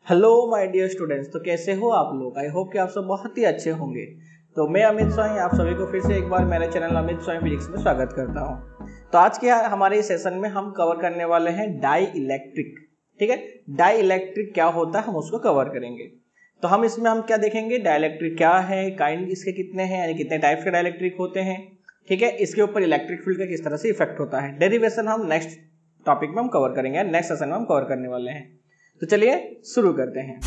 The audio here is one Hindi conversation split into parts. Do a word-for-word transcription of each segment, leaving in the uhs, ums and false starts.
हेलो माय डियर स्टूडेंट्स, तो कैसे हो आप लोग। आई होप कि आप सब बहुत ही अच्छे होंगे। तो मैं अमित स्वामी आप सभी को फिर से एक बार मेरे चैनल अमित स्वामी फिजिक्स में स्वागत करता हूं। तो आज के हमारे इस सेशन में हम कवर करने वाले हैं डाई इलेक्ट्रिक। ठीक है, डाई इलेक्ट्रिक क्या होता है हम उसको कवर करेंगे। तो हम इसमें हम क्या देखेंगे, डाई इलेक्ट्रिक क्या है, काइंड इसके कितने हैं, यानी कितने टाइप्स के डाई इलेक्ट्रिक होते हैं। ठीक है, इसके ऊपर इलेक्ट्रिक फील्ड का किस तरह से इफेक्ट होता है। डेरिवेशन हम नेक्स्ट टॉपिक में हम कवर करेंगे, नेक्स्ट सेशन में हम कवर करने वाले हैं। तो चलिए शुरू करते हैं।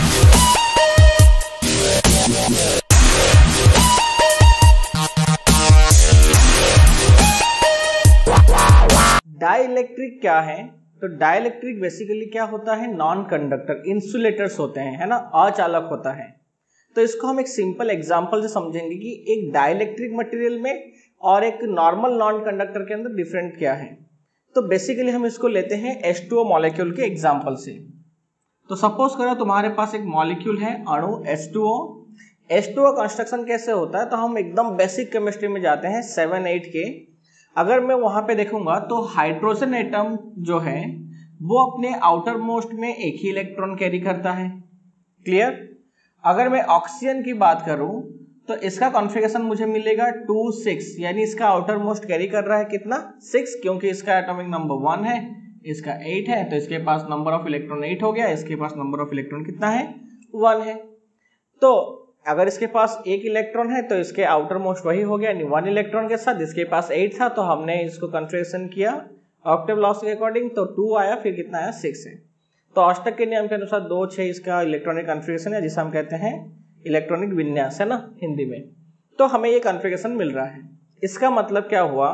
डाइलेक्ट्रिक क्या है, तो डाइलेक्ट्रिक बेसिकली क्या होता है, नॉन कंडक्टर इंसुलेटर्स होते हैं, है ना, अचालक होता है। तो इसको हम एक सिंपल एग्जांपल से समझेंगे कि एक डाइलेक्ट्रिक मटेरियल में और एक नॉर्मल नॉन कंडक्टर के अंदर डिफरेंट क्या है। तो बेसिकली हम इसको लेते हैं एच टू ओ मॉलिक्यूल के एग्जांपल से। तो सपोज करो तुम्हारे पास एक मॉलिक्यूल है, अणु H two O. H two O construction कैसे होता है, तो हम एकदम बेसिक केमिस्ट्री में जाते हैं सेवन एट के। अगर मैं वहां पे देखूंगा तो हाइड्रोजन एटम जो है वो अपने आउटर मोस्ट में एक ही इलेक्ट्रॉन कैरी करता है। क्लियर। अगर मैं ऑक्सीजन की बात करूं तो इसका कॉन्फ़िगरेशन मुझे मिलेगा टू सिक्स, यानी इसका आउटर मोस्ट कैरी कर रहा है कितना, सिक्स, क्योंकि इसका एटॉमिक नंबर वन है, इसका एट है, तो इसके पास नंबर ऑफ इलेक्ट्रॉन एट हो गया, इसके पास नंबर ऑफ इलेक्ट्रॉन कितना है, वन है। तो अगर इसके पास एक इलेक्ट्रॉन है तो इसके आउटर मोस्ट वही हो गया, यानी वन इलेक्ट्रॉन के साथ। इसके पास एट था तो हमने इसको कॉन्फ़िगरेशन किया ऑक्टेव लॉस के अकॉर्डिंग, तो टू आया, फिर कितना आया, सिक्स है। तो अष्टक के नियम के अनुसार दो छह इसका इलेक्ट्रॉनिक कॉन्फ़िगरेशन है, जिसे हम कहते हैं इलेक्ट्रॉनिक विन्यास, है ना हिंदी में। तो हमें ये कॉन्फ़िगरेशन मिल रहा है। इसका मतलब क्या हुआ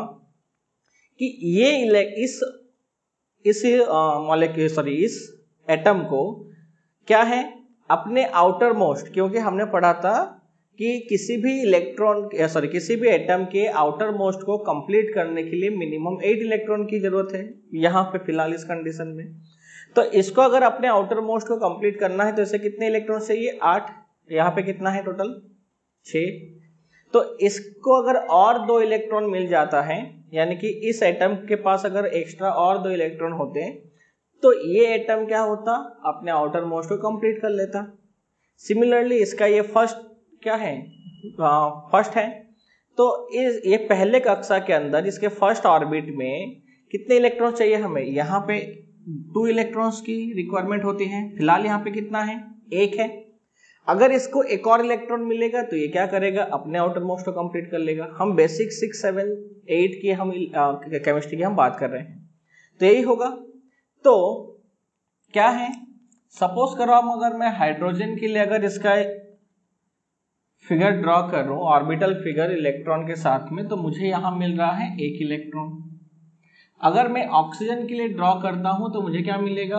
कि ये इस इस मॉलिक्यूल सॉरी इस एटम को क्या है, अपने आउटर मोस्ट, क्योंकि हमने पढ़ा था कि किसी भी इलेक्ट्रॉन सॉरी किसी भी एटम के आउटर मोस्ट को कंप्लीट करने के लिए मिनिमम एट इलेक्ट्रॉन की जरूरत है यहाँ पे फिलहाल इस कंडीशन में। तो इसको अगर अपने आउटर मोस्ट को कंप्लीट करना है तो इसे कितने इलेक्ट्रॉन चाहिए, आठ। यहाँ पे कितना है टोटल, छः। तो इसको अगर और दो इलेक्ट्रॉन मिल जाता है, यानी कि इस एटम के पास अगर एक्स्ट्रा और दो इलेक्ट्रॉन होते तो ये एटम क्या होता, अपने आउटर मोस्ट को कंप्लीट कर लेता। सिमिलरली इसका ये फर्स्ट क्या है, फर्स्ट है, तो इस ये पहले कक्षा के अंदर इसके फर्स्ट ऑर्बिट में कितने इलेक्ट्रॉन चाहिए हमें, यहाँ पे टू इलेक्ट्रॉन्स की रिक्वायरमेंट होती है। फिलहाल यहाँ पे कितना है, एक है। अगर इसको एक और इलेक्ट्रॉन मिलेगा तो ये क्या करेगा, अपने आउटर मोस्ट को कंप्लीट कर लेगा। हम बेसिक सिक्स सेवन एट की हम केमिस्ट्री की हम बात कर रहे हैं, तो यही होगा। तो क्या है, सपोज करो हम अगर मैं हाइड्रोजन के लिए अगर इसका फिगर ड्रॉ कर रहा हूं, ऑर्बिटल फिगर इलेक्ट्रॉन के साथ में, तो मुझे यहां मिल रहा है एक इलेक्ट्रॉन। अगर मैं ऑक्सीजन के लिए ड्रॉ करता हूं तो मुझे क्या मिलेगा,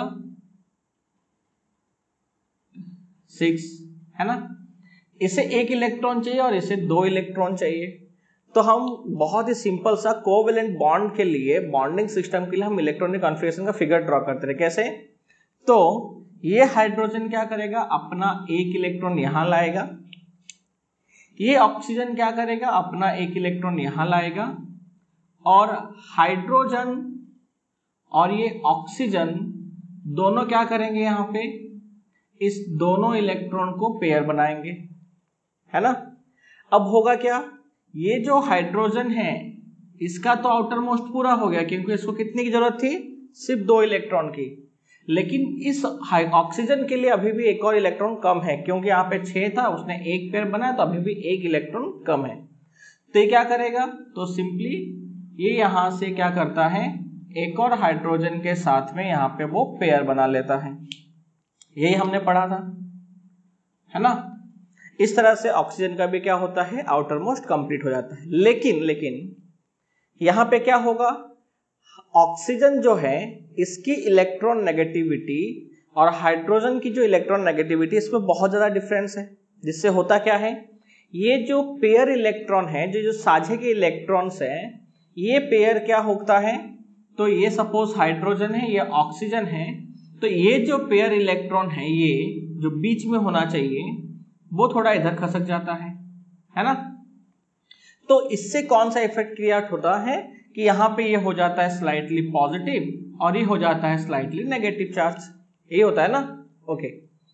सिक्स, है ना। इसे एक इलेक्ट्रॉन चाहिए और इसे दो इलेक्ट्रॉन चाहिए। तो हम बहुत ही सिंपल सा कोवेलेंट बॉन्ड के लिए, बॉन्डिंग सिस्टम के लिए हम इलेक्ट्रॉनिक कॉन्फ़िगरेशन का फिगर ड्रॉ करते रहे। कैसे, तो ये हाइड्रोजन क्या करेगा, अपना एक इलेक्ट्रॉन यहां लाएगा, ये ऑक्सीजन क्या करेगा, अपना एक इलेक्ट्रॉन यहां लाएगा, और हाइड्रोजन और ये ऑक्सीजन दोनों क्या करेंगे, यहां पे इस दोनों इलेक्ट्रॉन को पेयर बनाएंगे, है ना। अब होगा क्या, ये जो हाइड्रोजन है इसका तो आउटर मोस्ट पूरा हो गया, क्योंकि इसको कितने की जरूरत थी, सिर्फ दो इलेक्ट्रॉन की। लेकिन इस ऑक्सीजन के लिए अभी भी एक और इलेक्ट्रॉन कम है, क्योंकि यहाँ पे छह था, उसने एक पेयर बनाया, तो अभी भी एक इलेक्ट्रॉन कम है। तो ये क्या करेगा, तो सिंपली ये यहां से क्या करता है, एक और हाइड्रोजन के साथ में यहाँ पे वो पेयर बना लेता है। यही हमने पढ़ा था, है ना। इस तरह से ऑक्सीजन का भी क्या होता है, आउटर मोस्ट कंप्लीट हो जाता है। लेकिन लेकिन यहां पे क्या होगा, ऑक्सीजन जो है इसकी इलेक्ट्रॉन नेगेटिविटी और हाइड्रोजन की जो इलेक्ट्रॉन नेगेटिविटी, इसमें बहुत ज्यादा डिफरेंस है। जिससे होता क्या है, ये जो पेयर इलेक्ट्रॉन है, जो जो साझे के इलेक्ट्रॉन्स है, ये पेयर क्या होता है, तो ये सपोज हाइड्रोजन है, ये ऑक्सीजन है, तो ये जो पेयर इलेक्ट्रॉन है, ये जो बीच में होना चाहिए वो थोड़ा इधर खसक जाता है, है ना। तो इससे कौन सा इफेक्ट क्रिएट होता है कि यहाँ पे ये हो जाता है स्लाइटली पॉजिटिव और ये हो जाता है स्लाइटली नेगेटिव चार्ज, यही होता है ना। ओके,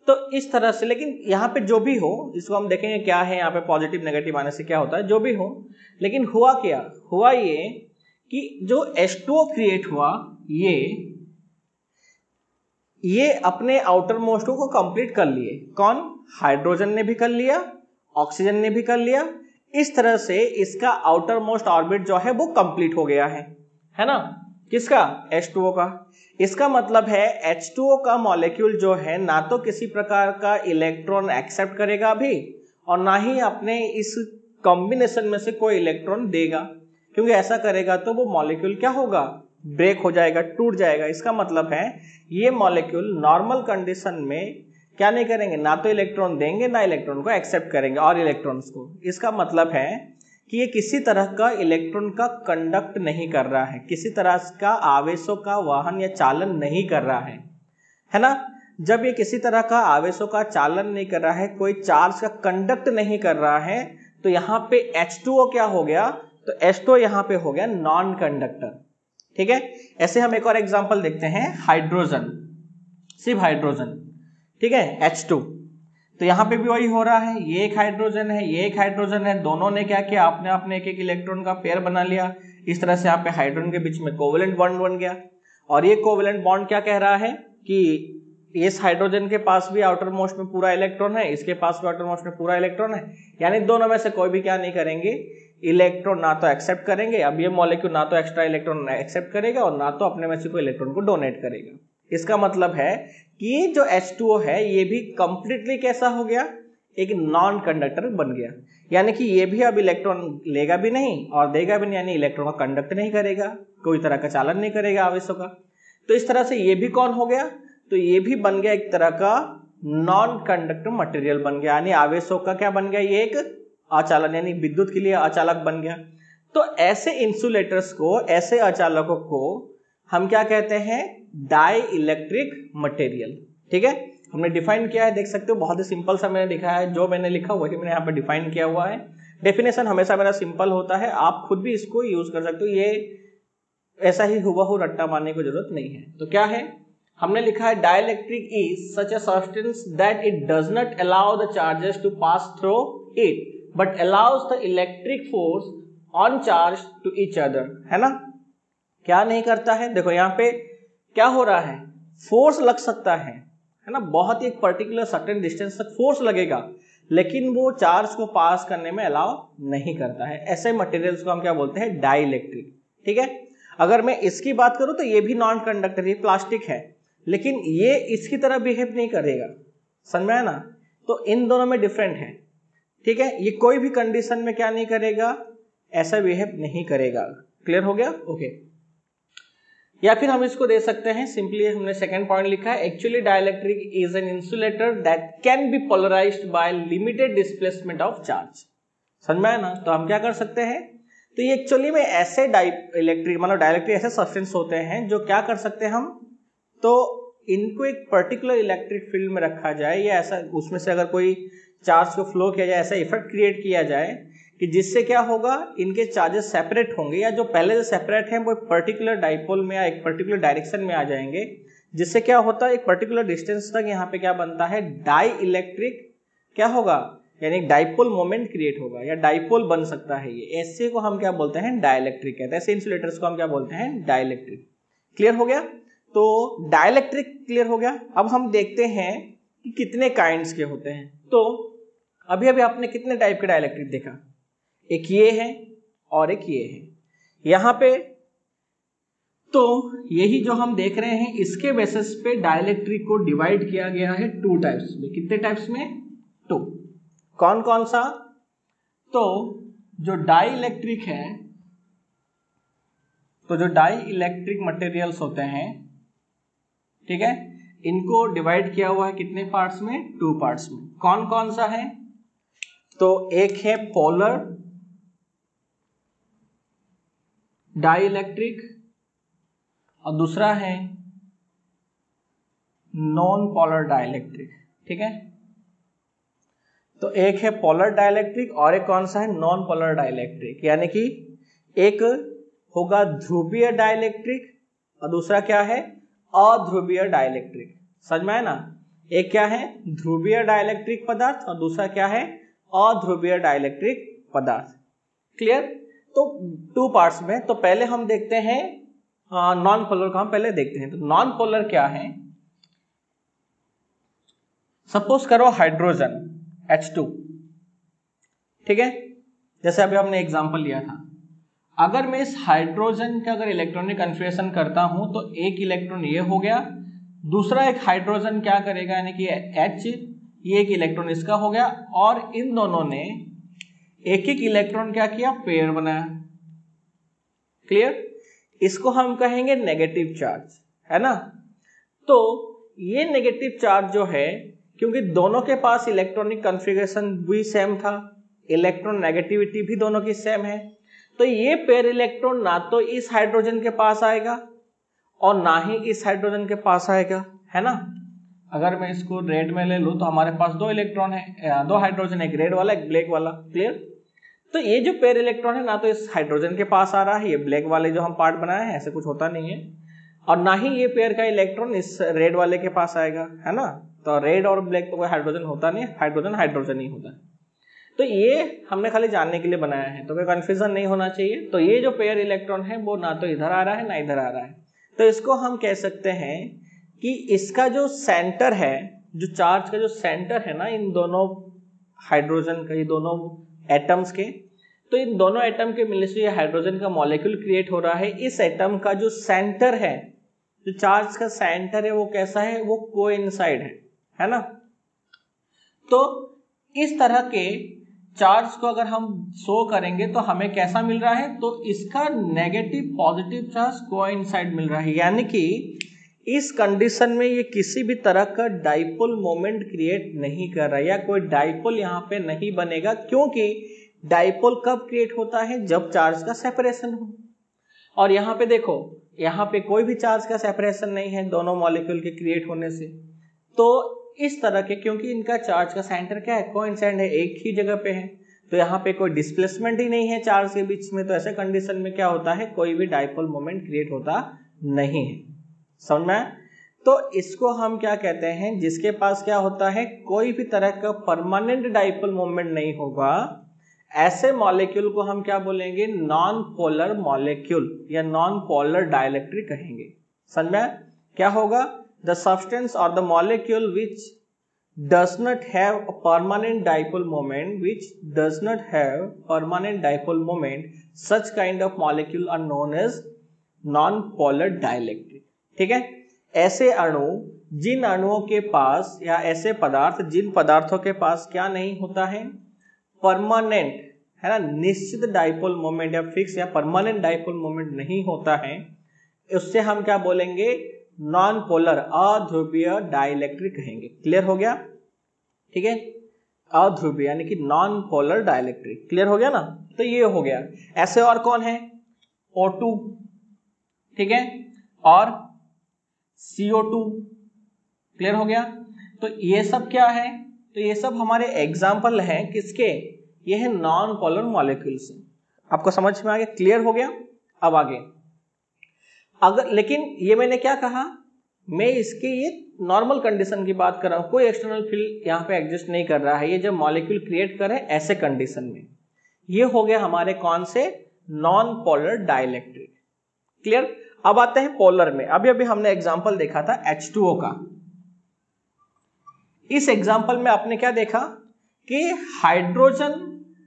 तो इस तरह से, लेकिन यहाँ पे जो भी हो, इसको हम देखेंगे क्या है यहाँ पे पॉजिटिव नेगेटिव आने से क्या होता है, जो भी हो, लेकिन हुआ क्या, हुआ ये कि जो एच टू ओ क्रिएट हुआ, ये ये अपने आउटर मोस्ट को कंप्लीट कर लिए। कौन? हाइड्रोजन ने भी कर लिया, ऑक्सीजन ने भी कर लिया। इस तरह से इसका आउटर मोस्ट ऑर्बिट जो है वो कंप्लीट हो गया है, है ना? किसका? एच टू ओ का। इसका मतलब है एच टू ओ का मॉलिक्यूल जो है ना तो किसी प्रकार का इलेक्ट्रॉन एक्सेप्ट करेगा अभी, और ना ही अपने इस कॉम्बिनेशन में से कोई इलेक्ट्रॉन देगा, क्योंकि ऐसा करेगा तो वो मॉलिक्यूल क्या होगा? ब्रेक हो जाएगा, टूट जाएगा। इसका मतलब है ये मॉलिक्यूल नॉर्मल कंडीशन में क्या नहीं करेंगे, ना तो इलेक्ट्रॉन देंगे ना इलेक्ट्रॉन को एक्सेप्ट करेंगे और इलेक्ट्रॉन्स को। इसका मतलब है कि ये किसी तरह का इलेक्ट्रॉन का कंडक्ट नहीं कर रहा है, किसी तरह का आवेशों का वहन या चालन नहीं कर रहा है, है ना? जब ये किसी तरह का आवेशों का चालन नहीं कर रहा है, कोई चार्ज का कंडक्ट नहीं कर रहा है, तो यहाँ पे एच टू ओ क्या हो गया? तो एच टू ओ यहाँ पे हो गया नॉन कंडक्टर। ठीक है, ऐसे हम एक और एग्जांपल देखते हैं, हाइड्रोजन, सिर्फ हाइड्रोजन, ठीक है, एच टू। तो यहाँ पे भी वही हो रहा है, ये एक हाइड्रोजन है, ये एक हाइड्रोजन है, दोनों ने क्या किया? आपने अपने एक एक इलेक्ट्रॉन का पेयर बना लिया। इस तरह से यहाँ पे हाइड्रोजन के बीच में कोवेलेंट बॉन्ड बन गया, और ये कोवेलेंट बॉन्ड क्या कह रहा है कि इस हाइड्रोजन के पास भी आउटर मोस्ट में पूरा इलेक्ट्रॉन है, इसके पास भी आउटर मोस्ट में पूरा इलेक्ट्रॉन है, यानी दोनों में से कोई भी क्या नहीं करेंगे, इलेक्ट्रॉन ना तो एक्सेप्ट करेंगे। अब ये मॉलिक्यूल ना तो एक्स्ट्रा इलेक्ट्रॉन एक्सेप्ट करेगा और ना तो अपने में से कोई इलेक्ट्रॉन को डोनेट करेगा। इसका मतलब है कि ये जो एच टू ओ है ये भी कंप्लीटली कैसा हो गया? एक नॉन कंडक्टर बन गया, यानी कि ये भी अब इलेक्ट्रॉन लेगा भी नहीं और देगा भी नहीं, यानी इलेक्ट्रॉन का कंडक्ट नहीं करेगा, कोई तरह का चालन नहीं करेगा आवेशों का। तो इस तरह से ये भी कौन हो गया? तो ये भी बन गया एक तरह का नॉन कंडक्टर मटेरियल बन गया, यानी आवेशों का क्या बन गया? ये एक अचालन, यानी विद्युत के लिए अचालक बन गया। तो ऐसे इंसुलेटर्स को, ऐसे अचालकों को हम क्या कहते हैं? Dielectric material. ठीक है, हमने डिफाइन किया है, देख सकते हो बहुत ही सिंपल सा मैंने लिखा है, जो मैंने लिखा वही मैंने यहाँ पे डिफाइन किया हुआ है। डेफिनेशन हमेशा मेरा सिंपल होता है, आप खुद भी इसको यूज कर सकते हो, ये ऐसा ही हुबहू रट्टा मारने की जरूरत नहीं है। तो क्या है, हमने लिखा है dielectric is such a substance that it does not allow the charges to pass through it but allows the electric force on charge to each other, है ना? क्या नहीं करता है? देखो यहाँ पे क्या हो रहा है, फोर्स लग सकता है, है ना, बहुत ही एक पर्टिकुलर सर्टेन डिस्टेंस तक फोर्स लगेगा, लेकिन वो चार्ज को पास करने में अलाउ नहीं करता है। ऐसे मटेरियल्स को हम क्या बोलते हैं? डाइलेक्ट्रिक। ठीक है, अगर मैं इसकी बात करूं तो ये भी नॉन कंडक्टर, ये प्लास्टिक है, लेकिन ये इसकी तरह बिहेव नहीं करेगा, समझ में आया ना? तो इन दोनों में डिफरेंट है। ठीक है, ये कोई भी कंडीशन में क्या नहीं करेगा? ऐसा बिहेव नहीं करेगा। क्लियर हो गया? ओके। या फिर हम इसको दे सकते हैं सिंपली, हमने सेकंड पॉइंट लिखा है, actually dielectric is an insulator that can be polarized by limited displacement of charge. समझ में आया ना? तो हम क्या कर सकते हैं, तो ये एक्चुअली में ऐसे डाइ इलेक्ट्रिक मतलब डाइलेक्ट्रिक ऐसे सब्सटेंस होते हैं जो क्या कर सकते हैं हम, तो इनको एक पर्टिकुलर इलेक्ट्रिक फील्ड में रखा जाए, या ऐसा उसमें से अगर कोई चार्ज को फ्लो किया जाए, ऐसा इफेक्ट क्रिएट किया जाए कि जिससे क्या होगा, इनके चार्जेस सेपरेट होंगे, या जो पहले से सेपरेट हैं वो एक पर्टिकुलर डाइपोल में या एक पर्टिकुलर डायरेक्शन में आ जाएंगे, जिससे क्या होता है, एक पर्टिकुलर डिस्टेंस तक यहाँ पे क्या बनता है, डाई इलेक्ट्रिक क्या होगा, यानी डाइपोल मोमेंट क्रिएट होगा या डाइपोल बन सकता है। ये ऐसे को हम क्या बोलते हैं? डाइलेक्ट्रिक कहते हैं। ऐसे इंसुलेटर्स को हम क्या बोलते हैं? डाइलेक्ट्रिक। क्लियर हो गया? तो डाइलेक्ट्रिक क्लियर हो गया। अब हम देखते हैं कि कितने काइंड्स के होते हैं। तो अभी अभी आपने कितने टाइप के डाइलेक्ट्रिक देखा? एक ये है और एक ये है यहाँ पे। तो यही जो हम देख रहे हैं, इसके बेसिस पे डाइलेक्ट्रिक को डिवाइड किया गया है टू टाइप्स में। कितने टाइप्स में? टू। कौन कौन सा? तो जो डाई इलेक्ट्रिक है, तो जो डाई इलेक्ट्रिक मटेरियल्स होते हैं, ठीक है, इनको डिवाइड किया हुआ है कितने पार्ट्स में? टू पार्ट्स में। कौन कौन सा है? तो एक है पोलर डाई इलेक्ट्रिक और दूसरा है नॉन पोलर डाई इलेक्ट्रिक। ठीक है, तो एक है पोलर डाई इलेक्ट्रिक और एक कौन सा है? Non polar dielectric. यानी कि एक होगा ध्रुवीय डाई इलेक्ट्रिक और दूसरा क्या है? अध्रुवीय डाई इलेक्ट्रिक। समझ में आया ना? एक क्या है ध्रुवीय डाइलेक्ट्रिक पदार्थ और दूसरा क्या है अध्रुवीय डाइलेक्ट्रिक पदार्थ। क्लियर। तो टू पार्ट्स में, तो पहले हम देखते हैं नॉन पोलर का, हम पहले देखते हैं। तो नॉन पोलर क्या है, सपोज करो हाइड्रोजन एच टू, ठीक है, जैसे अभी हमने एग्जांपल लिया था। अगर मैं इस हाइड्रोजन का अगर इलेक्ट्रॉनिक कन्फिगरेशन करता हूं तो एक इलेक्ट्रॉन ये हो गया, दूसरा एक हाइड्रोजन क्या करेगा यानी कि H, ये एक इलेक्ट्रॉन इसका हो गया, और इन दोनों ने एक एक इलेक्ट्रॉन क्या किया, पेयर बनाया। क्लियर। इसको हम कहेंगे नेगेटिव चार्ज, है ना। तो ये नेगेटिव चार्ज जो है, क्योंकि दोनों के पास इलेक्ट्रॉनिक कॉन्फ़िगरेशन भी सेम था, इलेक्ट्रॉन नेगेटिविटी भी दोनों की सेम है, तो ये पेयर इलेक्ट्रॉन ना तो इस हाइड्रोजन के पास आएगा और ना ही इस हाइड्रोजन के पास आएगा, है ना। अगर मैं इसको रेड में ले लूं तो हमारे पास दो इलेक्ट्रॉन है, दो हाइड्रोजन, एक रेड वाला एक ब्लैक वाला। क्लियर। तो ये जो पेयर इलेक्ट्रॉन है ना तो इस हाइड्रोजन के पास आ रहा है, ये ब्लैक वाले जो हम पार्ट बनाए हैं ऐसे कुछ होता नहीं है, और ना ही ये पेयर का इलेक्ट्रॉन इस रेड वाले के पास आएगा, है ना। तो रेड और ब्लैक तो कोई हाइड्रोजन होता नहीं, हाइड्रोजन हाइड्रोजन ही होता है। तो ये हमने खाली जानने के लिए बनाया है, तो कोई कंफ्यूजन नहीं होना चाहिए। तो ये जो पेयर इलेक्ट्रॉन है वो ना तो इधर आ रहा है ना इधर आ रहा है, तो इसको हम कह सकते हैं कि इसका जो सेंटर है, जो चार्ज का जो सेंटर है ना इन दोनों हाइड्रोजन का, ये दोनों एटम्स के, तो इन दोनों एटम के मिलने से ये हाइड्रोजन का मॉलिक्यूल क्रिएट हो रहा है। इस एटम का जो सेंटर है, जो चार्ज का सेंटर है वो कैसा है, वो कोइंसाइड है, है ना। तो इस तरह के चार्ज को अगर हम शो करेंगे तो हमें कैसा मिल रहा है, तो इसका नेगेटिव पॉजिटिव चार्ज कोइंसाइड मिल रहा है, यानी कि इस कंडीशन में ये किसी भी तरह का डाइपोल मोमेंट क्रिएट नहीं कर रहा है, या कोई डाइपोल यहाँ पे नहीं बनेगा, क्योंकि डाइपोल कब क्रिएट होता है, जब चार्ज का सेपरेशन हो। और यहाँ पे देखो, यहाँ पे कोई भी चार्ज का सेपरेशन नहीं है दोनों मॉलिक्यूल के क्रिएट होने से। तो इस तरह के, क्योंकि इनका चार्ज का सेंटर क्या है, कोइंसाइड है, एक ही जगह पे है, तो यहाँ पे कोई डिस्प्लेसमेंट ही नहीं है चार्ज के बीच में, तो ऐसे कंडीशन में क्या होता है, कोई भी डाइपोल मोमेंट क्रिएट होता नहीं है। समझ में। तो इसको हम क्या कहते हैं, जिसके पास क्या होता है, कोई भी तरह का परमानेंट डाइपोल मोमेंट नहीं होगा, ऐसे मॉलिक्यूल को हम क्या बोलेंगे, नॉन पोलर मॉलिक्यूल या नॉन पोलर डाइलेक्ट्रिक कहेंगे। समझ में। क्या होगा, the substance or the molecule which does not have a permanent dipole moment, which does not have permanent dipole moment, such kind of molecule are known as non-polar dielectric। ठीक है। ऐसे अणु, जिन अणुओं के पास या ऐसे पदार्थ जिन पदार्थों के पास क्या नहीं होता है, परमानेंट, है ना, निश्चित डाइपोल मोमेंट या फिक्स या परमानेंट डाइपोल मोमेंट नहीं होता है, उससे हम क्या बोलेंगे, नॉन पोलर अध्रुवीय डाइलेक्ट्रिक कहेंगे। क्लियर हो गया। ठीक है, अध्रुवीय यानी कि नॉन पोलर डाइलेक्ट्रिक। क्लियर हो गया ना। तो ये हो गया। ऐसे और कौन है, ओ टू, ठीक है, और सी ओ टू। क्लियर हो गया। तो ये सब क्या है, तो ये सब हमारे एग्जाम्पल हैं किसके, ये है नॉन पोलर मॉलिक्यूल्स। आपको समझ में आ गया, क्लियर हो गया। अब आगे, अगर, लेकिन ये मैंने क्या कहा, मैं इसके ये नॉर्मल कंडीशन की बात कर रहा हूं, कोई एक्सटर्नल फील्ड यहाँ पे एग्जिस्ट नहीं कर रहा है, ये जब मॉलिक्यूल क्रिएट करे ऐसे कंडीशन में। ये हो गया हमारे कौन से, नॉन पोलर डाइलेक्ट्रिक। क्लियर। अब आते हैं पोलर में। अभी अभी हमने एग्जांपल देखा था एच टू ओ का। इस एग्जांपल में आपने क्या देखा कि हाइड्रोजन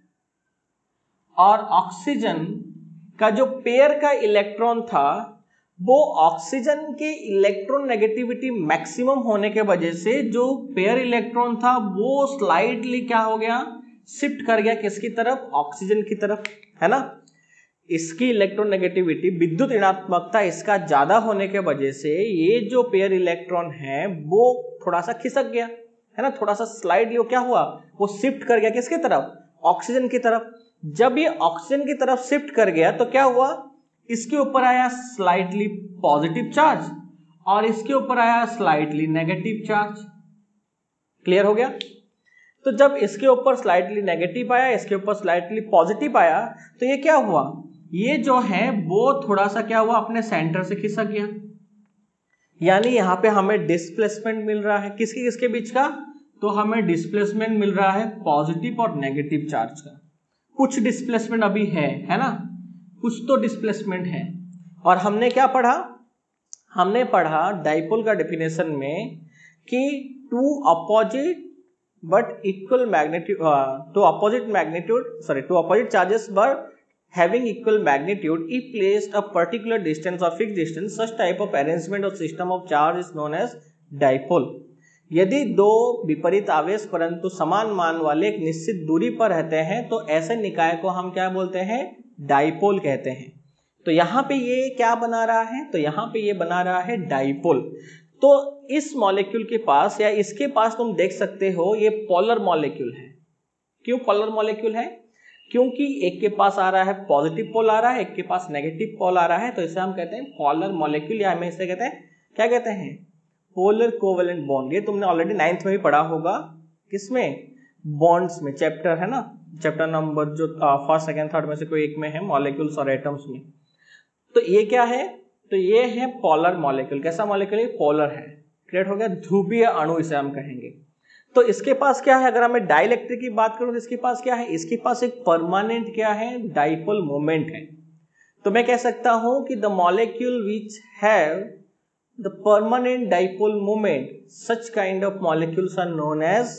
और ऑक्सीजन का जो पेयर का इलेक्ट्रॉन था, वो ऑक्सीजन के इलेक्ट्रॉन नेगेटिविटी मैक्सिमम होने के वजह से जो पेयर इलेक्ट्रॉन था वो स्लाइडली क्या हो गया, शिफ्ट कर गया किसकी तरफ, ऑक्सीजन की तरफ, है ना। इसकी इलेक्ट्रॉन नेगेटिविटी, विद्युत ऋणात्मकता इसका ज्यादा होने के वजह से ये जो पेयर इलेक्ट्रॉन है वो थोड़ा सा खिसक गया, है ना, थोड़ा सा स्लाइडली क्या हुआ, वो शिफ्ट कर गया किसकी तरफ, ऑक्सीजन की तरफ। जब ये ऑक्सीजन की तरफ शिफ्ट कर गया तो क्या हुआ, इसके ऊपर आया स्लाइटली पॉजिटिव चार्ज और इसके ऊपर आया स्लाइटली नेगेटिव चार्ज। क्लियर हो गया। तो जब इसके ऊपर स्लाइटली नेगेटिव आया, इसके ऊपर स्लाइटली पॉजिटिव आया, तो ये क्या हुआ, ये जो है वो थोड़ा सा क्या हुआ, अपने सेंटर से खिसक गया। यानी यहाँ पे हमें डिस्प्लेसमेंट मिल रहा है किसके किसके बीच का, तो हमें डिस्प्लेसमेंट मिल रहा है पॉजिटिव और नेगेटिव चार्ज का। कुछ डिस्प्लेसमेंट अभी है है ना, कुछ तो डिस्प्लेसमेंट है। और हमने क्या पढ़ा, हमने पढ़ा डाइपोल का डेफिनेशन में कि two opposite but equal magnitude, two opposite magnitude sorry two opposite charges but having equal magnitude if placed a particular distance or fixed distance, such type of arrangement or system of charge is known as dipole। यदि दो विपरीत आवेश परंतु समान मान वाले एक निश्चित दूरी पर रहते हैं तो ऐसे निकाय को हम क्या बोलते हैं, डाइपोल कहते हैं। तो यहाँ पे ये क्या बना रहा है, तो यहाँ पे ये बना रहा है डाइपोल। तो इस मॉलिक्यूल के पास या इसके पास तुम देख सकते हो ये पोलर मॉलिक्यूल है। क्यों पोलर मॉलिक्यूल है, क्योंकि एक के पास आ रहा है पॉजिटिव पोल आ रहा है, एक के पास नेगेटिव पोल आ रहा है, तो इसे हम कहते हैं पोलर मॉलिक्यूल या हमें इसे कहते हैं क्या कहते हैं, पोलर कोवेलेंट बॉन्ड। ये तुमने ऑलरेडी नाइन्थ में भी पढ़ा होगा, किसमें, बॉन्ड्स में, चैप्टर है ना, चैप्टर नंबर जो फर्स्ट सेकंड थर्ड में से कोई एक में है, मॉलिक्यूल्स और एटम्स में। तो ये क्या है, तो ये है पोलर मॉलिक्यूल। कैसा मॉलिक्यूल है, पोलर है, क्लियर हो गया, ध्रुवीय अणु इसे हम कहेंगे। तो इसके पास क्या है, अगर हमें डाइलेक्ट्रिक की बात करूं तो इसके पास क्या है, इसके पास एक परमानेंट क्या है, डाइपोल मोमेंट है। तो मैं कह सकता हूं कि the molecule which have the permanent dipole moment, such kind of molecules are known as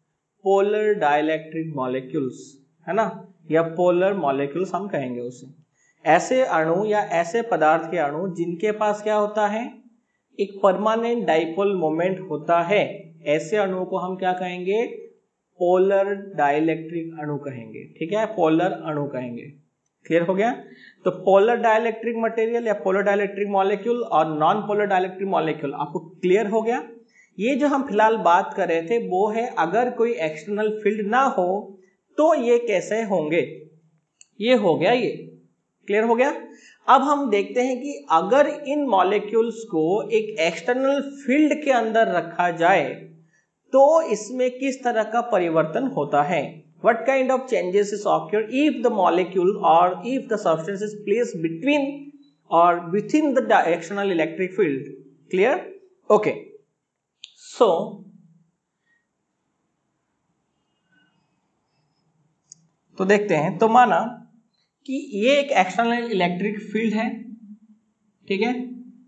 polar dielectric molecules, है ना, या पोलर मॉलिक्यूल्स हम कहेंगे उसे। ऐसे अणु या ऐसे पदार्थ के अणु जिनके पास क्या होता है, एक परमानेंट डाइपोल मोमेंट होता है, ऐसे अणुओं को हम क्या कहेंगे, पोलर डाइलेक्ट्रिक अणु कहेंगे। ठीक है, पोलर अणु कहेंगे। क्लियर हो गया। तो पोलर डाइलेक्ट्रिक मटेरियल या पोलर डाइलेक्ट्रिक मॉलिक्यूल और नॉन पोलर डाइलेक्ट्रिक मॉलिक्यूल आपको क्लियर हो गया। ये जो हम फिलहाल बात कर रहे थे वो है अगर कोई एक्सटर्नल फील्ड ना हो तो ये कैसे होंगे, ये हो गया, ये क्लियर हो गया। अब हम देखते हैं कि अगर इन मॉलिक्यूल्स को एक एक्सटर्नल फील्ड के अंदर रखा जाए तो इसमें किस तरह का परिवर्तन होता है, what kind of changes is occur if the molecule or if the substance is placed between or within the external electric field। clear, okay, so तो देखते हैं। तो माना कि ये एक एक्सटर्नल इलेक्ट्रिक फील्ड है, ठीक है,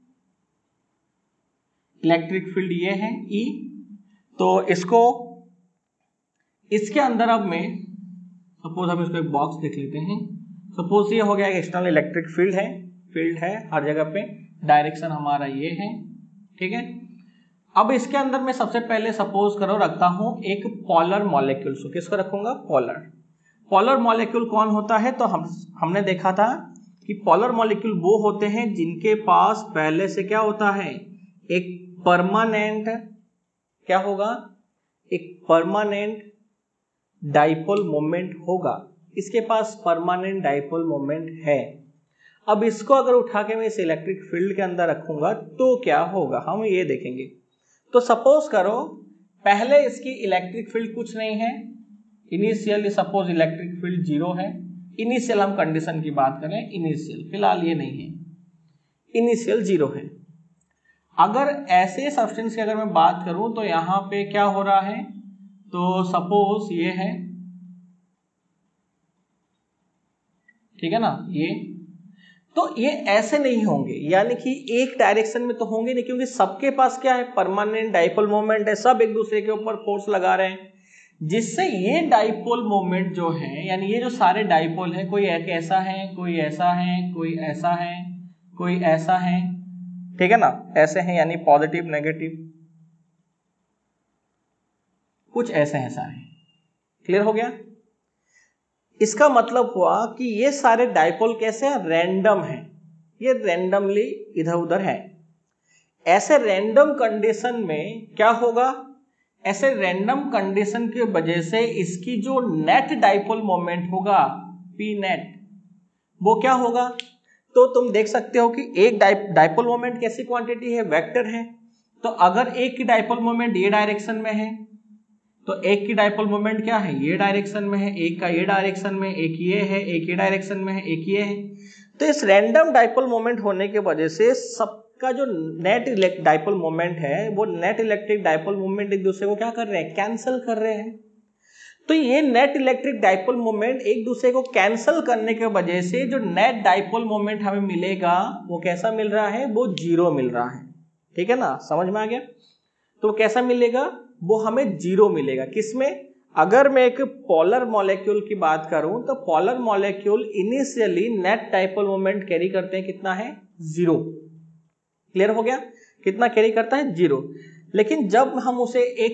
इलेक्ट्रिक फील्ड ये है E। तो इसको इसके अंदर अब मैं सपोज हम इसको एक बॉक्स देख लेते हैं। सपोज ये हो गया एक एक्सटर्नल इलेक्ट्रिक फील्ड है, फील्ड है हर जगह पे, डायरेक्शन हमारा ये है, ठीक है। अब इसके अंदर मैं सबसे पहले सपोज करो रखता हूं एक पोलर मॉलिक्यूल। सो किसको रखूंगा, पोलर। पोलर मॉलिक्यूल कौन होता है, तो हम हमने देखा था कि पोलर मॉलिक्यूल वो होते हैं जिनके पास पहले से क्या होता है, एक परमानेंट क्या होगा, एक परमानेंट डाइपोल मोमेंट होगा। इसके पास परमानेंट डाइपोल मोमेंट है। अब इसको अगर उठा के मैं इस इलेक्ट्रिक फील्ड के अंदर रखूंगा तो क्या होगा, हम ये देखेंगे। तो सपोज करो पहले इसकी इलेक्ट्रिक फील्ड कुछ नहीं है, initial suppose electric field zero है। इनिशियल हम कंडीशन की बात करें, इनिशियल फिलहाल ये नहीं है, इनिशियल जीरो है। अगर ऐसे सब्सटेंस की अगर मैं बात करूं तो यहां पे क्या हो रहा है, तो सपोज ये है, ठीक है ना, ये तो ये ऐसे नहीं होंगे, यानी कि एक डायरेक्शन में तो होंगे नहीं, क्योंकि सबके पास क्या है, परमानेंट डाइपोल मोमेंट है, सब एक दूसरे के ऊपर फोर्स लगा रहे हैं, जिससे ये डाइपोल मोमेंट जो है, यानी ये जो सारे डाइपोल है, कोई एक ऐसा है, कोई ऐसा है, कोई ऐसा है, कोई ऐसा है, ठीक है ना, ऐसे हैं, यानी पॉजिटिव नेगेटिव, कुछ ऐसे हैं सारे। क्लियर हो गया। इसका मतलब हुआ कि ये सारे डाइपोल कैसे हैं, रैंडम हैं, ये रैंडमली इधर उधर है। ऐसे रैंडम कंडीशन में क्या होगा, ऐसे रैंडम कंडीशन की वजह से इसकी जो नेट डाइपोल मोमेंट होगा, पी नेट, वो क्या होगा, तो तुम देख सकते हो कि एक डाइपोल मोमेंट कैसी क्वांटिटी है, वेक्टर है। तो अगर एक की डाइपोल मोमेंट ये डायरेक्शन में है तो एक की डाइपोल मोमेंट क्या है, ये डायरेक्शन में है, एक का ये डायरेक्शन में, एक ये है, एक ये डायरेक्शन में है, एक ये है। तो इस रैंडम डाइपोल मोमेंट होने की वजह से सब का जो नेट डाइपोल मोमेंट है वो नेट इलेक्ट्रिक डाइपोल मोमेंट एक दूसरे को क्या कर रहे हैं, कैंसिल कर रहे हैं। तो ये नेट इलेक्ट्रिक डाइपोल मोमेंट एक दूसरे को कैंसिल करने के वजह से जो नेट डाइपोल मोमेंट हमें मिलेगा वो कैसा मिल रहा है, वो जीरो मिल रहा है। ठीक है ना, समझ में आ गया। तो कैसा मिलेगा, वो हमें जीरो मिलेगा। किसमें, अगर मैं एक पोलर मॉलिक्यूल की बात करूं तो polar molecule initially net dipole moment carry करते हैं, कितना है, जीरो। क्लियर हो गया, कितना कैरी करता है, जीरो। लेकिन जब हम उसे एक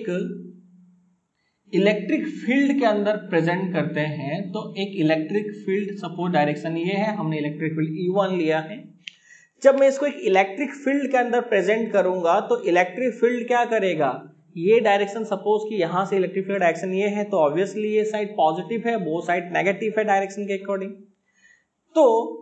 इलेक्ट्रिक फील्ड के अंदर प्रेजेंट करते हैं तो एक इलेक्ट्रिक फील्ड, सपोज डायरेक्शन ये है, हमने इलेक्ट्रिक फील्ड ई वन लिया है। जब मैं इसको एक इलेक्ट्रिक फील्ड के अंदर प्रेजेंट करूंगा तो इलेक्ट्रिक फील्ड क्या करेगा, ये डायरेक्शन, सपोज कि यहां से इलेक्ट्रिक फील्ड डायरेक्शन ये है, तो ऑब्वियसली ये साइड पॉजिटिव है, वो साइड नेगेटिव है डायरेक्शन के अकॉर्डिंग। तो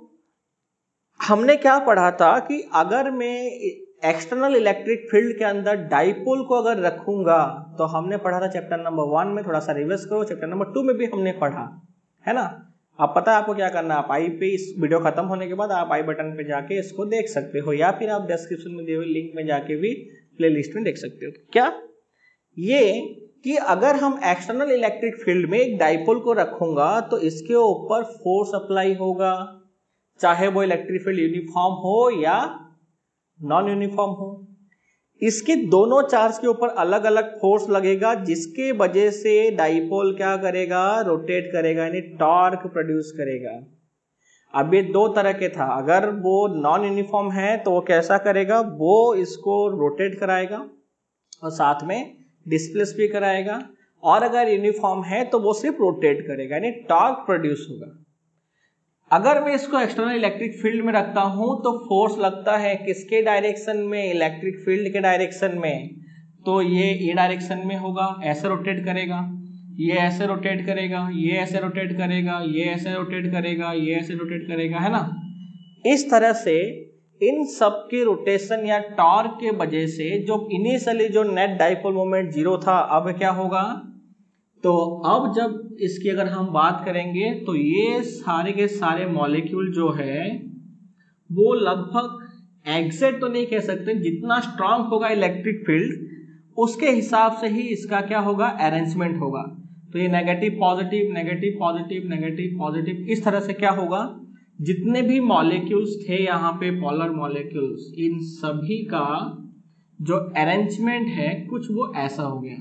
हमने क्या पढ़ा था कि अगर मैं एक्सटर्नल इलेक्ट्रिक फील्ड के अंदर डाइपोल को अगर रखूंगा, तो हमने पढ़ा था चैप्टर नंबर वन में, थोड़ा सा रिवर्स करो, चैप्टर नंबर टू में भी हमने पढ़ा है ना। अब पता है आपको क्या करना है, आप आई पे, इस वीडियो खत्म होने के बाद आप आई बटन पे जाके इसको देख सकते हो, या फिर आप डिस्क्रिप्शन में दिए हुए लिंक में जाके भी प्लेलिस्ट में देख सकते हो। क्या ये कि अगर हम एक्सटर्नल इलेक्ट्रिक फील्ड में एक डाइपोल को रखूंगा तो इसके ऊपर फोर्स अप्लाई होगा, चाहे वो इलेक्ट्रिक फील्ड यूनिफॉर्म हो या नॉन यूनिफॉर्म हो। इसके दोनों चार्ज के ऊपर अलग अलग फोर्स लगेगा, जिसके वजह से डाइपोल क्या करेगा, रोटेट करेगा, यानी टॉर्क प्रोड्यूस करेगा। अब ये दो तरह के था, अगर वो नॉन यूनिफॉर्म है तो वो कैसा करेगा, वो इसको रोटेट कराएगा और साथ में डिस्प्लेस भी कराएगा, और अगर यूनिफॉर्म है तो वो सिर्फ रोटेट करेगा, यानी टॉर्क प्रोड्यूस होगा। अगर मैं इसको एक्सटर्नल इलेक्ट्रिक फील्ड में रखता हूं तो फोर्स लगता है किसके डायरेक्शन में, इलेक्ट्रिक फील्ड के डायरेक्शन में। तो ये ये डायरेक्शन में होगा, ऐसे रोटेट करेगा, ये ऐसे रोटेट करेगा, ये ऐसे रोटेट करेगा, ये ऐसे रोटेट करेगा, ये ऐसे रोटेट करेगा, है ना। इस तरह से इन सब के रोटेशन या टॉर्क के वजह से जो इनिशियली जो नेट डाइपोल मोमेंट जीरो था, अब क्या होगा, तो अब जब इसकी अगर हम बात करेंगे तो ये सारे के सारे मॉलिक्यूल जो है वो लगभग एग्जैक्ट तो नहीं कह सकते, जितना स्ट्रांग होगा इलेक्ट्रिक फील्ड उसके हिसाब से ही इसका क्या होगा, अरेंजमेंट होगा। तो ये negative positive negative positive negative positive, इस तरह से क्या होगा, जितने भी मॉलिक्यूल्स थे यहाँ पे पॉलर मॉलिक्यूल्स, इन सभी का जो अरेंजमेंट है कुछ वो ऐसा हो गया।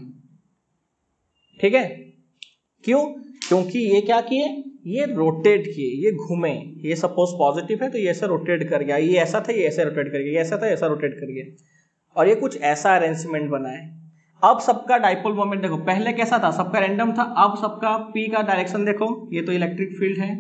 ठीक है, क्यों, क्योंकि ये क्या किए, ये रोटेट किए, ये घूमे। ये सपोज पॉजिटिव है तो ये ऐसा रोटेट कर गया, ये ऐसा था ये ऐसे रोटेट कर गया, ये ऐसा था ऐसा रोटेट कर गया, और ये कुछ ऐसा अरेंजमेंट बना है। अब सबका डाइपोल मोमेंट देखो, पहले कैसा था, सबका रैंडम था, अब सबका पी का डायरेक्शन देखो, ये तो इलेक्ट्रिक फील्ड है।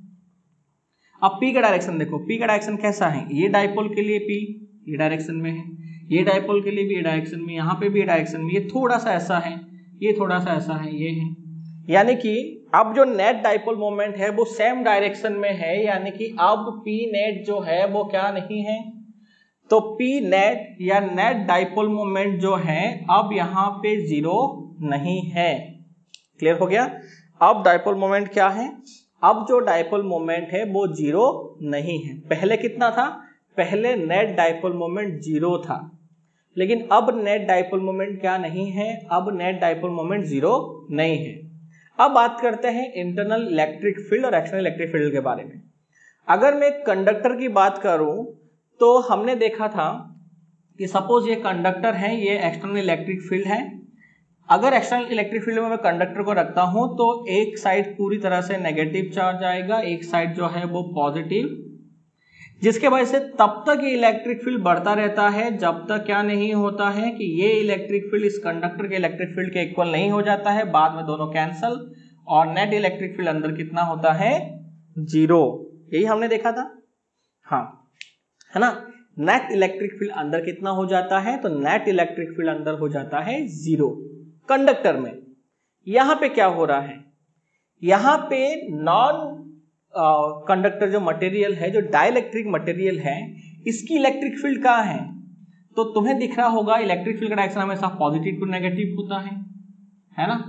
अब पी का डायरेक्शन देखो, पी का डायरेक्शन कैसा है, ये डाइपोल के लिए पी ये डायरेक्शन में है, ये डाइपोल के लिए भी ये डायरेक्शन में, यहाँ पे भी ये डायरेक्शन में, ये थोड़ा सा ऐसा है, ये थोड़ा सा ऐसा है, ये है। यानी कि अब जो नेट डाइपोल मोमेंट है वो सेम डायरेक्शन में है, यानी कि अब पी नेट जो है वो क्या नहीं है, तो पी नेट या नेट डाइपोल मोमेंट जो है अब यहाँ पे जीरो नहीं है। क्लियर हो गया, अब डाइपोल मोमेंट क्या है, अब जो डाइपोल मोमेंट है वो जीरो नहीं है। पहले कितना था, पहले नेट डाइपोल मोमेंट जीरो था, लेकिन अब नेट डाइपोल मोमेंट क्या नहीं है, अब नेट डाइपोल मोमेंट जीरो नहीं है। अब बात करते हैं इंटरनल इलेक्ट्रिक फील्ड और एक्सटर्नल इलेक्ट्रिक फील्ड के बारे में। अगर मैं कंडक्टर की बात करूं तो हमने देखा था कि सपोज ये कंडक्टर है, ये एक्सटर्नल इलेक्ट्रिक फील्ड है। अगर एक्सटर्नल इलेक्ट्रिक फील्ड में मैं कंडक्टर को रखता हूं तो एक साइड पूरी तरह से नेगेटिव चार्ज आएगा, एक साइड जो है वो पॉजिटिव, जिसके वजह से तब तक ये इलेक्ट्रिक फील्ड बढ़ता रहता है जब तक क्या नहीं होता है कि ये इलेक्ट्रिक फील्ड इस कंडक्टर के इलेक्ट्रिक फील्ड के इक्वल नहीं हो जाता है। बाद में दोनों कैंसल और नेट इलेक्ट्रिक फील्ड अंदर कितना होता है, जीरो। यही हमने देखा था, हाँ है ना। नेट इलेक्ट्रिक फील्ड अंदर कितना हो जाता है, तो नेट इलेक्ट्रिक फील्ड अंदर हो जाता है जीरो कंडक्टर में। यहां पे क्या हो रहा है, यहां पे नॉन कंडक्टर uh, जो मटेरियल है, जो डाइलेक्ट्रिक मटेरियल है, इसकी इलेक्ट्रिक फील्ड कहाँ है, तो तुम्हें दिख रहा होगा इलेक्ट्रिक फील्ड का डायरेक्शन हमेशा पॉजिटिव टू नेगेटिव होता है, है ना।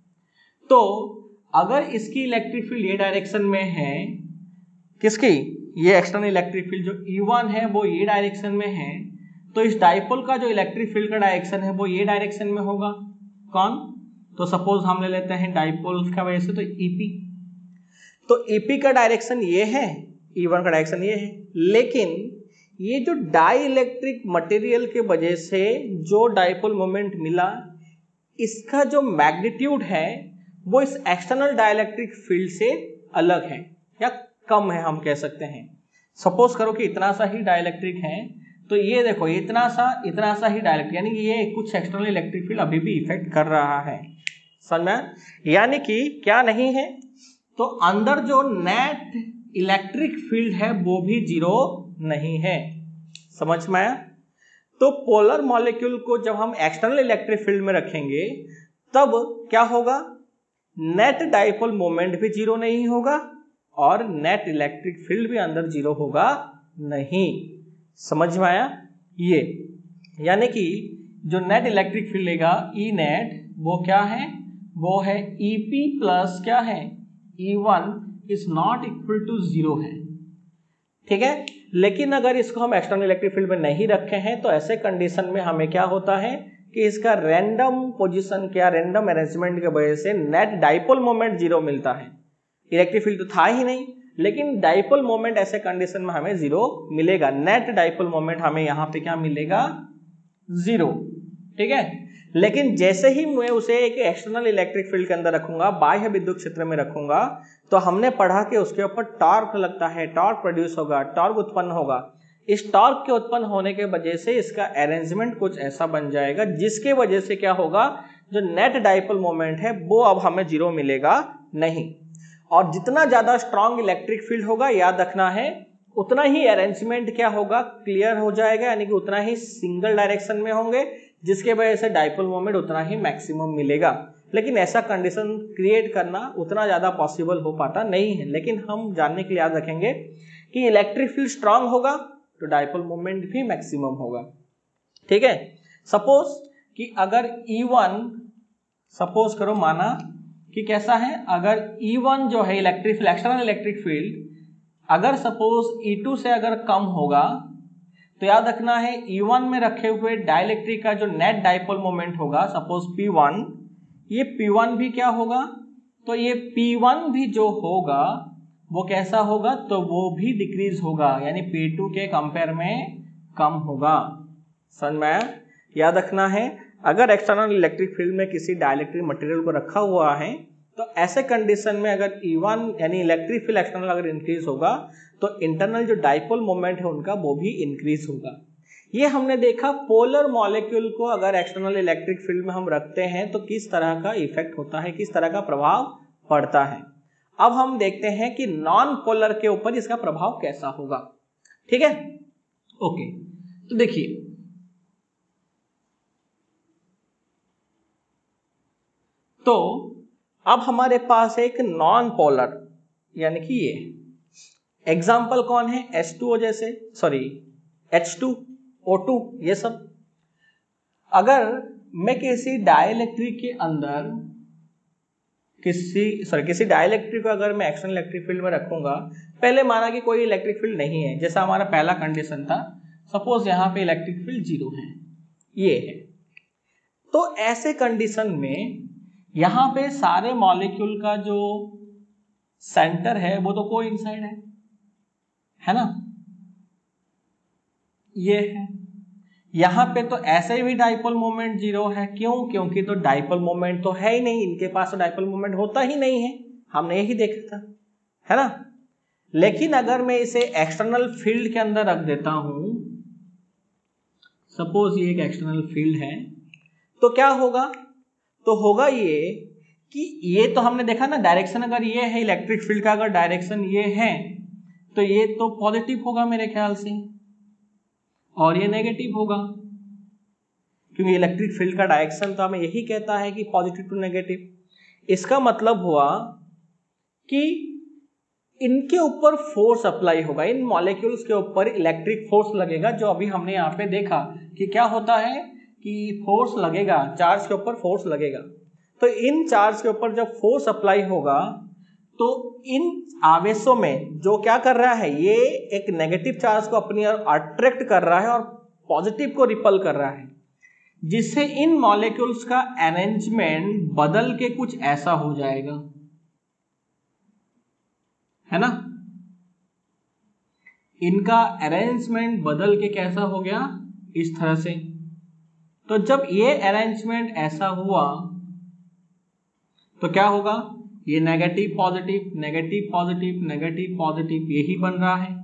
तो अगर इसकी इलेक्ट्रिक फील्ड ये डायरेक्शन में है, किसकी, ये एक्सटर्नल इलेक्ट्रिक फील्ड जो ई वन है वो ये डायरेक्शन में है, तो इस डाइपोल का जो इलेक्ट्रिक फील्ड का डायरेक्शन है वो ये डायरेक्शन में होगा। कौन? तो सपोज हम ले लेते हैं डाइपोल का वजह से तो ईपी, तो ईपी का डायरेक्शन ये है, ई वन का डायरेक्शन ये है, लेकिन ये जो डाई इलेक्ट्रिक मटेरियल के वजह से जो डाइपोल मोमेंट मिला, इसका जो मैग्नीट्यूड है वो इस एक्सटर्नल डाइलेक्ट्रिक फील्ड से अलग है या कम है, हम कह सकते हैं। सपोज करो कि इतना सा ही डाइलेक्ट्रिक है, तो ये देखो इतना सा इतना सा ही डाइलेक्ट्रिक, यानी कि ये कुछ एक्सटर्नल इलेक्ट्रिक फील्ड अभी भी इफेक्ट कर रहा है, समझ में? यानी कि क्या नहीं है, तो अंदर जो नेट इलेक्ट्रिक फील्ड है वो भी जीरो नहीं है, समझ में आया? तो पोलर मॉलिक्यूल को जब हम एक्सटर्नल इलेक्ट्रिक फील्ड में रखेंगे तब क्या होगा, नेट डाइपोल मोमेंट भी जीरो नहीं होगा और नेट इलेक्ट्रिक फील्ड भी अंदर जीरो होगा नहीं, समझ में आया? ये यानी कि जो नेट इलेक्ट्रिक फील्ड लेगा ई नेट, वो क्या है, वो है ईपी प्लस क्या है, E one is not equal to zero है, ठीक है। लेकिन अगर इसको हम एक्सटर्नल इलेक्ट्रिक फील्ड में नहीं रखे हैं तो ऐसे कंडीशन में हमें क्या होता है कि इसका रैंडम पोजीशन क्या, रैंडम अरेंजमेंट की वजह से नेट डाइपोल मोमेंट जीरो मिलता है। इलेक्ट्रिक फील्ड तो था ही नहीं, लेकिन डाइपोल मोमेंट ऐसे कंडीशन में हमें जीरो मिलेगा। नेट डाइपोल मोमेंट हमें यहाँ पे क्या मिलेगा, जीरो, ठीक है। लेकिन जैसे ही मैं उसे एक एक्सटर्नल इलेक्ट्रिक फील्ड के अंदर रखूंगा, बाह्य विद्युत क्षेत्र में रखूंगा, तो हमने पढ़ा कि उसके ऊपर टॉर्क लगता है, टॉर्क प्रोड्यूस होगा, टॉर्क उत्पन्न होगा। इस टॉर्क के उत्पन्न होने के वजह से इसका अरेंजमेंट कुछ ऐसा बन जाएगा जिसके वजह से क्या होगा, जो नेट डाइपोल मोमेंट है वो अब हमें जीरो मिलेगा नहीं। और जितना ज्यादा स्ट्रॉन्ग इलेक्ट्रिक फील्ड होगा, याद रखना है, उतना ही अरेंजमेंट क्या होगा, क्लियर हो जाएगा, यानी कि उतना ही सिंगल डायरेक्शन में होंगे, जिसके वजह से डाइपोल मोमेंट उतना ही मैक्सिमम मिलेगा। लेकिन ऐसा कंडीशन क्रिएट करना उतना ज्यादा पॉसिबल हो पाता नहीं है। लेकिन हम जानने के लिए याद रखेंगे कि इलेक्ट्रिक फील्ड स्ट्रांग होगा तो डाइपोल मोमेंट भी मैक्सिमम होगा, ठीक है। सपोज कि अगर ई वन, सपोज करो माना कि कैसा है, अगर ई वन जो है इलेक्ट्रिक एक्सटर्नल इलेक्ट्रिक फील्ड अगर सपोज ई टू से अगर कम होगा, तो याद रखना है ई वन में रखे हुए डाइलेक्ट्रिक का जो नेट डाइपोल मोमेंट होगा, सपोज पी वन, ये पी वन भी क्या होगा, तो ये पी वन भी जो होगा वो कैसा होगा, तो वो भी डिक्रीज होगा, यानी पी टू के कंपेयर में कम होगा, समझ में आया? याद रखना है, अगर एक्सटर्नल इलेक्ट्रिक फील्ड में किसी डाइलेक्ट्रिक मटेरियल को रखा हुआ है तो ऐसे कंडीशन में अगर ई वन यानी इलेक्ट्रिक फील्ड एक्सटर्नल अगर इंक्रीज होगा तो इंटरनल जो डाइपोल मोमेंट है उनका वो भी इंक्रीज होगा। ये हमने देखा पोलर मॉलिक्यूल को अगर एक्सटर्नल इलेक्ट्रिक फील्ड में हम रखते हैं तो किस तरह का इफेक्ट होता है, किस तरह का प्रभाव पड़ता है। अब हम देखते हैं कि नॉन पोलर के ऊपर इसका प्रभाव कैसा होगा, ठीक है। ओके, तो देखिए, तो अब हमारे पास एक नॉन पोलर यानी कि ये एग्जाम्पल कौन है, एच टू ओ जैसे, sorry H two O two, ये सब। अगर मैं किसी डाइलेक्ट्रिक के अंदर किसी सॉरी किसी डाइलेक्ट्रिक को अगर मैं एक्सटर्नल इलेक्ट्रिक फील्ड में रखूंगा, पहले माना कि कोई इलेक्ट्रिक फील्ड नहीं है, जैसा हमारा पहला कंडीशन था, सपोज यहाँ पे इलेक्ट्रिक फील्ड जीरो है, ये है। तो ऐसे कंडीशन में यहाँ पे सारे मॉलिक्यूल का जो सेंटर है वो तो कोइंसाइड है, है ना, ये है। यहाँ पे तो ऐसे भी डाइपोल मोमेंट जीरो है, क्यों? क्योंकि तो डाइपोल मोमेंट तो है ही नहीं, इनके पास तो डाइपोल मोमेंट होता ही नहीं है, हमने यही देखा था, है ना। लेकिन अगर मैं इसे एक्सटर्नल फील्ड के अंदर रख देता हूं, सपोज ये एक एक्सटर्नल फील्ड है, तो क्या होगा, तो होगा ये कि ये तो हमने देखा ना, डायरेक्शन अगर ये है इलेक्ट्रिक फील्ड का, अगर डायरेक्शन ये है तो ये तो पॉजिटिव होगा मेरे ख्याल से, और ये नेगेटिव होगा, क्योंकि इलेक्ट्रिक फील्ड का डायरेक्शन तो हमें यही कहता है कि पॉजिटिव टू नेगेटिव। इसका मतलब हुआ कि इनके ऊपर फोर्स अप्लाई होगा, इन मॉलिक्यूल्स के ऊपर इलेक्ट्रिक फोर्स लगेगा, जो अभी हमने यहाँ पे देखा कि क्या होता है कि फोर्स लगेगा, चार्ज के ऊपर फोर्स लगेगा। तो इन चार्ज के ऊपर जब फोर्स अप्लाई होगा तो इन आवेशों में जो क्या कर रहा है, ये एक नेगेटिव चार्ज को अपनी ओर अट्रैक्ट कर रहा है और पॉजिटिव को रिपल कर रहा है, जिससे इन मॉलिक्यूल्स का अरेंजमेंट बदल के कुछ ऐसा हो जाएगा, है ना। इनका अरेंजमेंट बदल के कैसा हो गया, इस तरह से। तो जब ये अरेंजमेंट ऐसा हुआ तो क्या होगा, ये negative positive negative positive negative positive यही बन रहा है।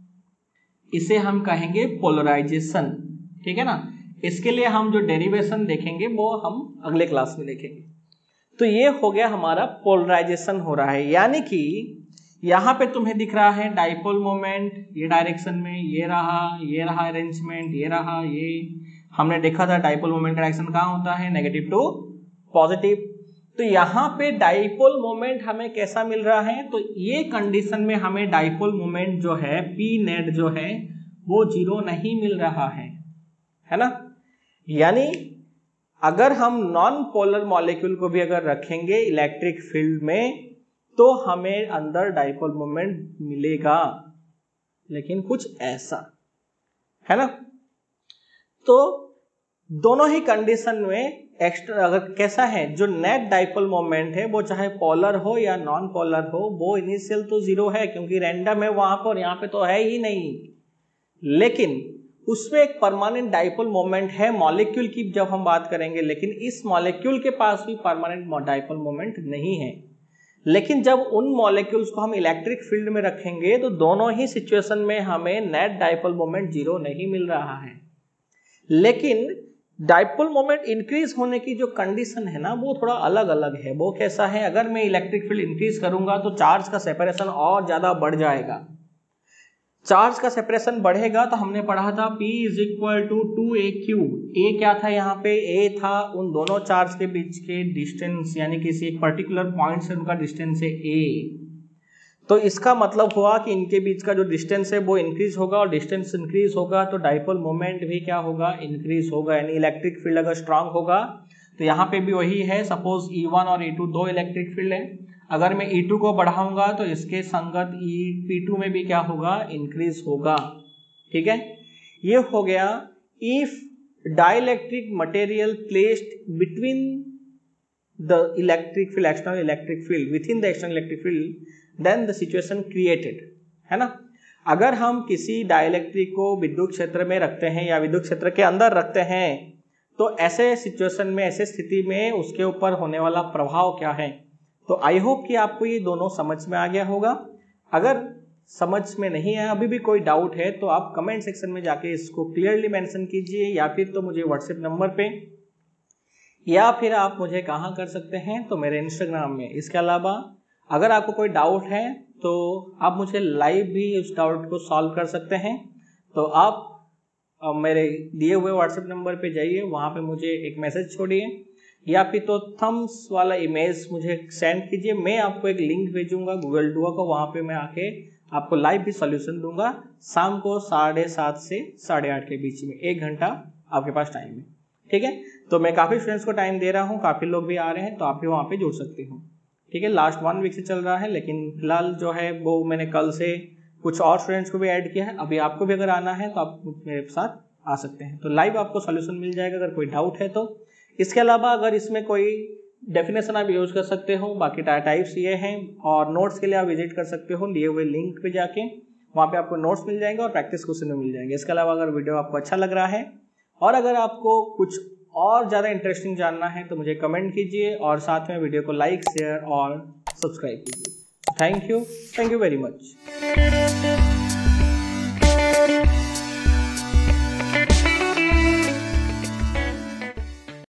इसे हम कहेंगे पोलराइजेशन, ठीक है ना। इसके लिए हम जो डेरिवेशन देखेंगे वो हम अगले क्लास में देखेंगे। तो ये हो गया हमारा पोलराइजेशन हो रहा है, यानी कि यहाँ पे तुम्हें दिख रहा है डाइपोल मोमेंट ये डायरेक्शन में, ये रहा ये रहा अरेंजमेंट, ये रहा ये। हमने देखा था डाइपोल मोमेंट का डायरेक्शन कहाँ होता है, नेगेटिव टू पॉजिटिव। तो यहाँ पे डाइपोल मोमेंट हमें कैसा मिल रहा है, तो ये कंडीशन में हमें डाइपोल मोमेंट जो है पी नेट जो है वो जीरो नहीं मिल रहा है, है ना। यानी अगर हम नॉन पोलर मॉलिक्यूल को भी अगर रखेंगे इलेक्ट्रिक फील्ड में तो हमें अंदर डाइपोल मोमेंट मिलेगा, लेकिन कुछ ऐसा, है ना। तो दोनों ही कंडीशन में एक्स्ट्रा अगर कैसा है, जो नेट डाइपोल मोमेंट है वो चाहे पोलर हो या नॉन पोलर हो वो इनिशियल तो जीरो है, क्योंकि रैंडम है वहां पर, यहाँ पे तो है ही नहीं। लेकिन उसमें एक परमानेंट डाइपोल मोमेंट है मॉलिक्यूल की जब हम बात करेंगे, लेकिन इस मॉलिक्यूल के पास भी परमानेंट डाइपोल मोमेंट नहीं है। लेकिन जब उन मॉलिक्यूल्स को हम इलेक्ट्रिक फील्ड में रखेंगे तो दोनों ही सिचुएशन में हमें नेट डाइपोल मोमेंट जीरो नहीं मिल रहा है। लेकिन डाइपोल मोमेंट इंक्रीज होने की जो कंडीशन है ना वो थोड़ा अलग अलग है। वो कैसा है, अगर मैं इलेक्ट्रिक फील्ड इंक्रीज करूंगा तो चार्ज का सेपरेशन और ज्यादा बढ़ जाएगा। चार्ज का सेपरेशन बढ़ेगा तो हमने पढ़ा था P is equal to two A Q. A क्या था यहाँ पे, ए था उन दोनों चार्ज के बीच के डिस्टेंस, यानी किसी एक पर्टिकुलर पॉइंट से उनका डिस्टेंस है ए। तो इसका मतलब हुआ कि इनके बीच का जो डिस्टेंस है वो इंक्रीज होगा, और डिस्टेंस इंक्रीज होगा तो डाइपोल मोमेंट भी क्या होगा, इंक्रीज होगा। यानी इलेक्ट्रिक फील्ड अगर स्ट्रांग होगा तो यहाँ पे भी वही है। सपोज ई वन और ई टू दो इलेक्ट्रिक फील्ड है, अगर मैं ई टू को बढ़ाऊंगा तो इसके संगत ई पी टू में भी क्या होगा, इंक्रीज होगा, ठीक है। ये हो गया if dielectric material placed between the electric field external electric field within the external electric field then the situation created, है ना। अगर हम किसी डाइलेक्ट्रिक को विद्युत क्षेत्र में रखते हैं या विद्युत क्षेत्र के अंदर रखते हैं तो ऐसे सिचुएशन में, ऐसे स्थिति में उसके ऊपर होने वाला प्रभाव क्या है। तो आई होप कि आपको ये दोनों समझ में आ गया होगा। अगर समझ में नहीं आया, अभी भी कोई डाउट है तो आप कमेंट सेक्शन में जाके इसको क्लियरली मेंशन कीजिए, या फिर तो मुझे व्हाट्सएप नंबर पे, या फिर आप मुझे कहाँ कर सकते हैं, तो मेरे इंस्टाग्राम में। इसके अलावा अगर आपको कोई डाउट है तो आप मुझे लाइव भी उस डाउट को सॉल्व कर सकते हैं। तो आप मेरे दिए हुए व्हाट्सएप नंबर पे जाइए, वहाँ पे मुझे एक मैसेज छोड़िए, या फिर तो थम्स वाला इमेज मुझे सेंड कीजिए। मैं आपको एक लिंक भेजूंगा गूगल डुओ को, वहाँ पे मैं आके आपको लाइव भी सॉल्यूशन दूंगा शाम को साढ़े सात से साढ़े आठ के बीच में, एक घंटा आपके पास टाइम है, ठीक है। तो मैं काफ़ी स्टूडेंट्स को टाइम दे रहा हूँ, काफ़ी लोग भी आ रहे हैं, तो आप भी वहाँ पे जुड़ सकते हो, ठीक है। लास्ट वन वीक से चल रहा है, लेकिन फिलहाल जो है वो मैंने कल से कुछ और स्टूडेंट्स को भी ऐड किया है। अभी आपको भी अगर आना है तो आप मेरे साथ आ सकते हैं, तो लाइव आपको सॉल्यूशन मिल जाएगा अगर कोई डाउट है तो। इसके अलावा अगर इसमें कोई डेफिनेशन आप यूज कर सकते हो, बाकी टाइप्स ये हैं, और नोट्स के लिए आप विजिट कर सकते हो दिए हुए लिंक पे जाके, वहाँ पे आपको नोट्स मिल जाएंगे और प्रैक्टिस क्वेश्चन भी मिल जाएंगे। इसके अलावा अगर वीडियो आपको अच्छा लग रहा है और अगर आपको कुछ और ज़्यादा इंटरेस्टिंग जानना है तो मुझे कमेंट कीजिए, और साथ में वीडियो को लाइक, शेयर और सब्सक्राइब कीजिए। Thank you, thank you very much.